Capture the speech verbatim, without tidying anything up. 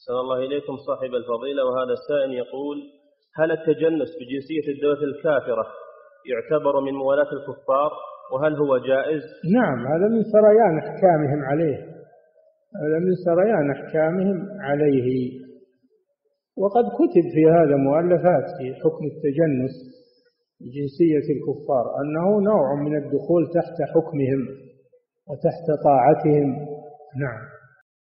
أحسن الله إليكم صاحب الفضيلة. وهذا السائل يقول: هل التجنس بجنسية الدولة الكافرة يعتبر من موالاة الكفار، وهل هو جائز؟ نعم، هذا من سريان أحكامهم عليه، هذا من سريان أحكامهم عليه. وقد كتب في هذا مؤلفات في حكم التجنس بجنسية الكفار، أنه نوع من الدخول تحت حكمهم وتحت طاعتهم. نعم.